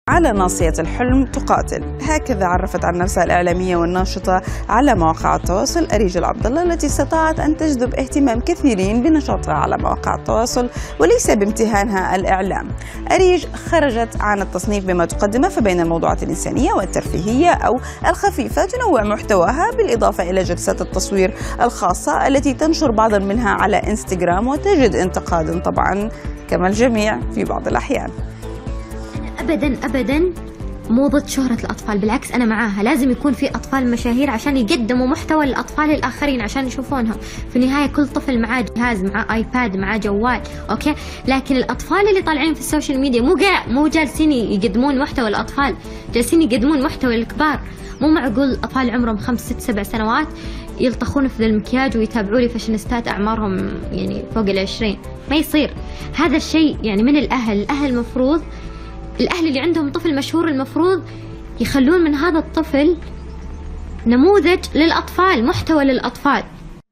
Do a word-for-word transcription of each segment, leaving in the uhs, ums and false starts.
على ناصية الحلم تقاتل، هكذا عرفت عن نفسها الإعلامية والناشطة على مواقع التواصل أريج العبدالله، التي استطاعت أن تجذب اهتمام كثيرين بنشاطها على مواقع التواصل وليس بامتهانها الإعلام. أريج خرجت عن التصنيف بما تقدمه، فبين الموضوعات الإنسانية والترفيهية أو الخفيفة تنوع محتواها، بالإضافة إلى جلسات التصوير الخاصة التي تنشر بعضا منها على انستغرام وتجد انتقادا طبعا كما الجميع في بعض الأحيان. أبدا أبدا مو ضد شهرة الأطفال، بالعكس أنا معاها، لازم يكون في أطفال مشاهير عشان يقدموا محتوى للأطفال الآخرين عشان يشوفونهم. في النهاية كل طفل معاه جهاز، معاه آيباد، معاه جوال، أوكي؟ لكن الأطفال اللي طالعين في السوشيال ميديا مو جا مو جالسين يقدمون محتوى للأطفال، جالسين يقدمون محتوى للكبار. مو معقول أطفال عمرهم خمس ست سبع سنوات يلطخون في ذا المكياج ويتابعوا لي فاشينيستات أعمارهم يعني فوق العشرين، ما يصير هذا الشيء. يعني من الأهل، الأهل المفروض الأهل اللي عندهم طفل مشهور المفروض يخلون من هذا الطفل نموذج للأطفال، محتوى للأطفال.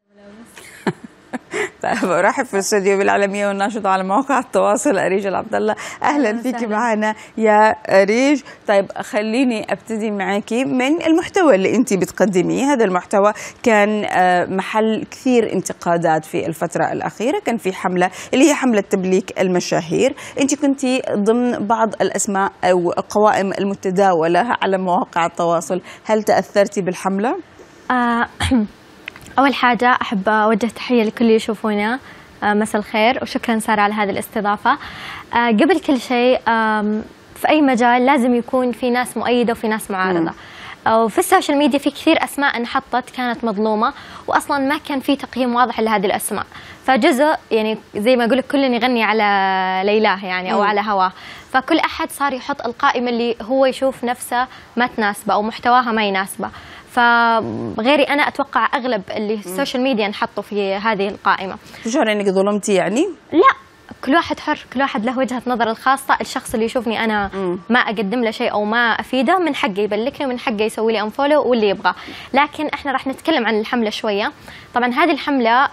طيب ارحب في الاستوديو بالإعلامية والناشطة على مواقع التواصل أريج العبدالله، أهلا فيك معنا يا أريج. طيب خليني أبتدي معاكي من المحتوى اللي أنت بتقدميه. هذا المحتوى كان محل كثير انتقادات في الفترة الأخيرة، كان في حملة اللي هي حملة تبليك المشاهير، أنت كنتي ضمن بعض الأسماء أو القوائم المتداولة على مواقع التواصل، هل تأثرتي بالحملة؟ آه أول حاجة أحب أوجه تحية لكل اللي يشوفونا، مساء الخير وشكرا سارة على هذه الاستضافة. قبل كل شيء في أي مجال لازم يكون في ناس مؤيدة وفي ناس معارضة، وفي السوشيال ميديا في كثير أسماء انحطت كانت مظلومة وأصلا ما كان في تقييم واضح لهذه الأسماء، فجزء يعني زي ما أقول لك كل يغني على ليلاه يعني أو على هواه، فكل أحد صار يحط القائمة اللي هو يشوف نفسه ما تناسبه أو محتواها ما يناسبه. فغيري أنا أتوقع أغلب اللي في السوشيال ميديا انحطوا في هذه القائمة. تشعر إنك ظلمتي يعني؟ لا، كل واحد حر، كل واحد له وجهة نظر الخاصة. الشخص اللي يشوفني أنا م. ما أقدم له شيء أو ما أفيده من حقه يبلكني ومن حقه يسوي لي أنفولو واللي يبغى. لكن إحنا راح نتكلم عن الحملة شوية. طبعا هذه الحملة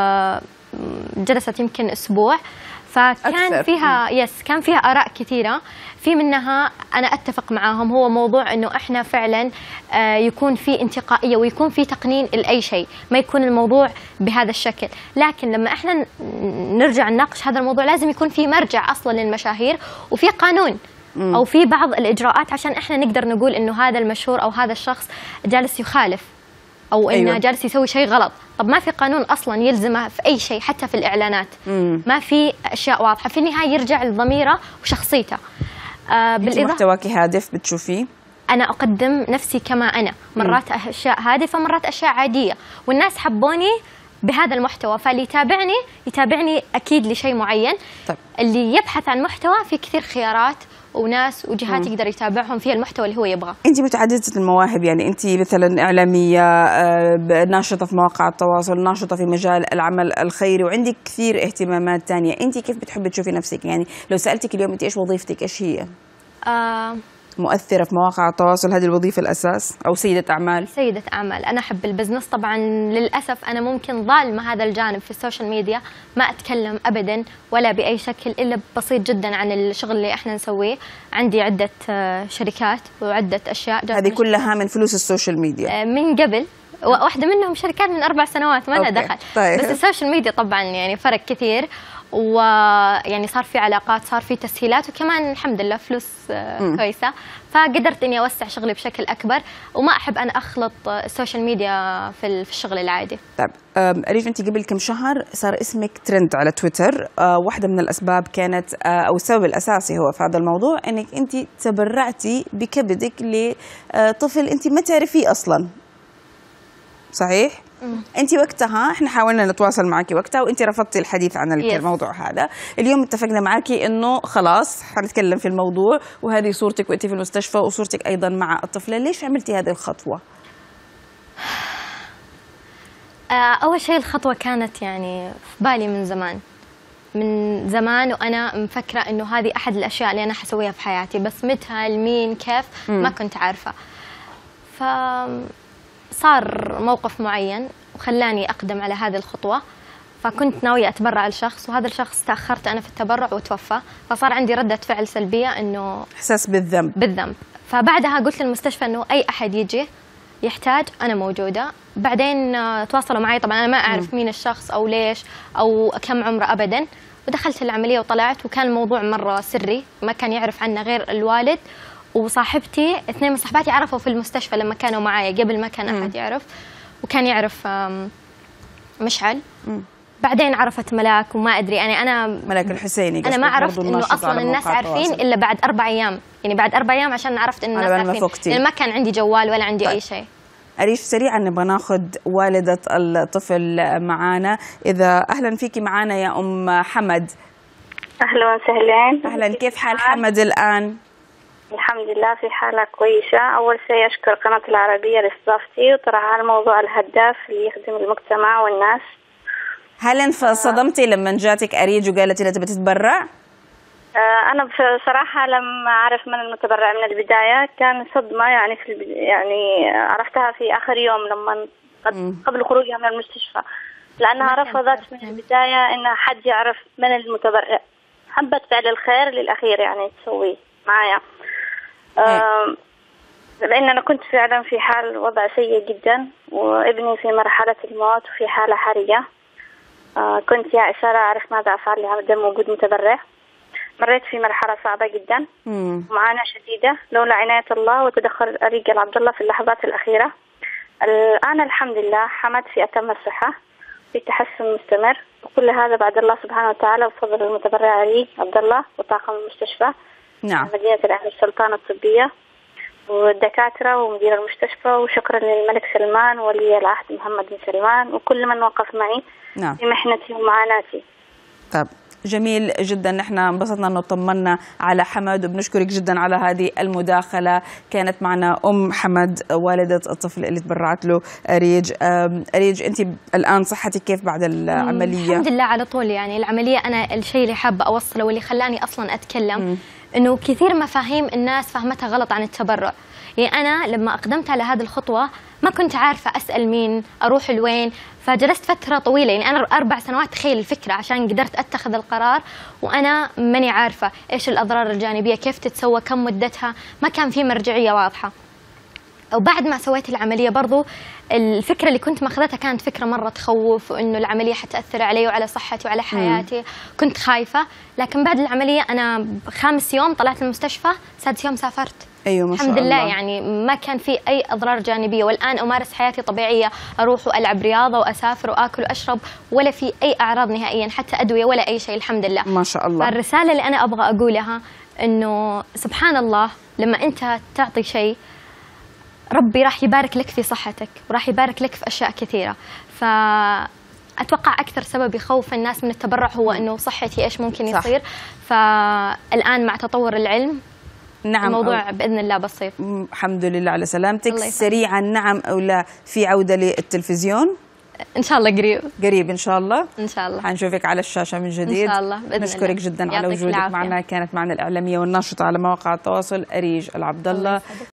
جلست يمكن أسبوع، فكان أكثر. فيها يس كان فيها آراء كثيرة، في منها أنا أتفق معاهم، هو موضوع إنه إحنا فعلا يكون في انتقائية ويكون في تقنين لأي شيء، ما يكون الموضوع بهذا الشكل. لكن لما إحنا نرجع نناقش هذا الموضوع لازم يكون في مرجع أصلا للمشاهير وفي قانون م. أو في بعض الإجراءات عشان إحنا نقدر نقول إنه هذا المشهور أو هذا الشخص جالس يخالف أو إنه أيوة. جالس يسوي شيء غلط. طب ما في قانون أصلا يلزمه في أي شيء، حتى في الإعلانات مم. ما في أشياء واضحة. في النهاية يرجع لضميره وشخصيته. آه بالإضافة محتواك هادف بتشوفيه؟ أنا أقدم نفسي كما أنا، مرات مم. أشياء هادفة مرات أشياء عادية، والناس حبوني بهذا المحتوى، فاللي يتابعني يتابعني أكيد لشيء معين. طيب. اللي يبحث عن محتوى في كثير خيارات وناس وجهات يقدر يتابعهم فيها المحتوى اللي هو يبغاه. أنت متعددة المواهب، يعني أنت مثلا إعلامية، ناشطة في مواقع التواصل، ناشطة في مجال العمل الخيري، وعندك كثير اهتمامات تانية. أنت كيف بتحبي تشوفي نفسك؟ يعني لو سألتك اليوم أنت إيش وظيفتك، إيش هي؟ آه مؤثرة في مواقع التواصل، هذه الوظيفة الأساس، أو سيدة أعمال؟ سيدة أعمال. أنا أحب البزنس طبعا، للأسف أنا ممكن ظالمة هذا الجانب في السوشيال ميديا، ما أتكلم أبدا ولا بأي شكل إلا بسيط جدا عن الشغل اللي إحنا نسويه. عندي عدة شركات وعدة أشياء. هذه كلها من فلوس السوشيال ميديا؟ من قبل، واحدة منهم شركات من أربع سنوات ما لها دخل. طيب. بس السوشيال ميديا طبعا يعني فرق كثير، ويعني صار في علاقات، صار في تسهيلات، وكمان الحمد لله فلوس م. كويسة، فقدرت إني أوسع شغلي بشكل أكبر، وما أحب أنا أخلط السوشيال ميديا في الشغل العادي. طيب أريج، أنت قبل كم شهر صار اسمك ترند على تويتر، أه واحدة من الأسباب كانت أه أو السبب الأساسي هو في هذا الموضوع إنك أنت تبرعتي بكبدك لطفل أنت ما تعرفيه أصلا، صحيح؟ انت وقتها احنا حاولنا نتواصل معك وقتها وانت رفضتي الحديث عن الموضوع هذا. اليوم اتفقنا معك انه خلاص حنتكلم في الموضوع، وهذه صورتك وانت في المستشفى وصورتك ايضا مع الطفله. ليش عملتي هذه الخطوه؟ اول شيء الخطوه كانت يعني في بالي من زمان من زمان وانا مفكره انه هذه احد الاشياء اللي انا حسويها في حياتي، بس متى لمين كيف ما كنت عارفه. ف صار موقف معين وخلاني أقدم على هذه الخطوة، فكنت ناوية أتبرع لشخص، وهذا الشخص تأخرت أنا في التبرع وتوفى، فصار عندي ردة فعل سلبية إنه إحساس بالذنب بالذنب. فبعدها قلت للمستشفى إنه أي أحد يجي يحتاج أنا موجودة. بعدين تواصلوا معي، طبعا أنا ما أعرف مين الشخص أو ليش أو كم عمره أبدا، ودخلت العملية وطلعت، وكان الموضوع مرة سري ما كان يعرف عنه غير الوالد وصاحبتي. اثنين من صاحباتي عرفوا في المستشفى لما كانوا معايا، قبل ما كان أحد يعرف، وكان يعرف مشعل. مم. بعدين عرفت ملاك وما أدري يعني أنا ملاك الحسيني. أنا ما عرفت إنه أصلا الناس عارفين إلا بعد أربع أيام، يعني بعد أربع أيام عشان عرفت إنه الناس عارفين، يعني ما كان عندي جوال ولا عندي طيب. أي شيء. أريج سريعا نبغى ناخذ والدة الطفل معانا. إذا أهلا فيكي معانا يا أم حمد. أهلا وسهلا. أهلا، كيف حال حمد الآن؟ الحمد لله في حالة كويسة. أول شيء أشكر قناة العربية لاستضافتي وطرحها الموضوع الهداف اللي يخدم المجتمع والناس. هل انصدمتي لما جاتك أريج وقالت لي تبي تتبرع؟ أنا بصراحة لما أعرف من المتبرع من البداية كان صدمة، يعني في البداية يعني عرفتها في آخر يوم لما قبل خروجها من المستشفى، لأنها رفضت من البداية إن حد يعرف من المتبرع. حبت فعل الخير للأخير يعني تسويه معايا، لأن أنا كنت فعلا في حال وضع سيء جدا، وابني في مرحلة الموت وفي حالة حرجة. كنت يائسة لا أعرف ماذا أفعل لهذا وجود متبرع. مريت في مرحلة صعبة جدا ومعاناة شديدة لولا عناية الله وتدخل رجال عبد الله في اللحظات الأخيرة. الآن الحمد لله حمد في أتم الصحة، في تحسن مستمر، وكل هذا بعد الله سبحانه وتعالى وفضل المتبرع علي عبد الله وطاقم المستشفى. نعم. مدينة الأهل السلطان الطبية والدكاترة ومدير المستشفى، وشكرا للملك سلمان وولي العهد محمد بن سلمان وكل من وقف معي نعم. في محنتي ومعاناتي. طب جميل جدا، نحن انبسطنا انه طمنا على حمد وبنشكرك جدا على هذه المداخله. كانت معنا ام حمد والده الطفل اللي تبرعت له أريج. أريج انت الان صحتك كيف بعد العمليه؟ الحمد لله على طول. يعني العمليه انا الشيء اللي حابه اوصله واللي خلاني اصلا اتكلم م. انه كثير مفاهيم الناس فهمتها غلط عن التبرع. يعني انا لما اقدمت على هذه الخطوه ما كنت عارفه اسال مين، اروح لوين، فجلست فتره طويله. يعني انا اربع سنوات تخيل الفكره عشان قدرت اتخذ القرار وانا ماني عارفه ايش الاضرار الجانبيه، كيف تتسوى، كم مدتها، ما كان في مرجعيه واضحه. وبعد ما سويت العمليه برضو الفكره اللي كنت ماخذتها كانت فكره مره تخوف، وانه العمليه حتاثر علي وعلى صحتي وعلى حياتي. مم. كنت خايفه، لكن بعد العمليه انا خامس يوم طلعت المستشفى، سادس يوم سافرت. أيوة ما شاء الحمد لله. الله. يعني ما كان في أي أضرار جانبية، والآن أمارس حياتي طبيعية، أروح وألعب رياضة وأسافر وآكل وأشرب، ولا في أي أعراض نهائيا، حتى أدوية ولا أي شيء الحمد لله. ما شاء الله. فالرسالة اللي أنا أبغى أقولها إنه سبحان الله لما أنت تعطي شيء ربي راح يبارك لك في صحتك وراح يبارك لك في أشياء كثيرة. ف أتوقع أكثر سبب يخوف الناس من التبرع هو إنه صحتي إيش ممكن يصير. صح. فالآن مع تطور العلم نعم الموضوع أو... بإذن الله بسيط. الحمد لله على سلامتك. سريعا نعم أو لا في عودة للتلفزيون؟ إن شاء الله قريب قريب إن شاء الله. إن شاء الله حنشوفك على الشاشة من جديد إن شاء الله بإذن نشكرك الله. جدا على وجودك معنا. كانت معنا الإعلامية والناشطة على مواقع التواصل أريج العبد الله.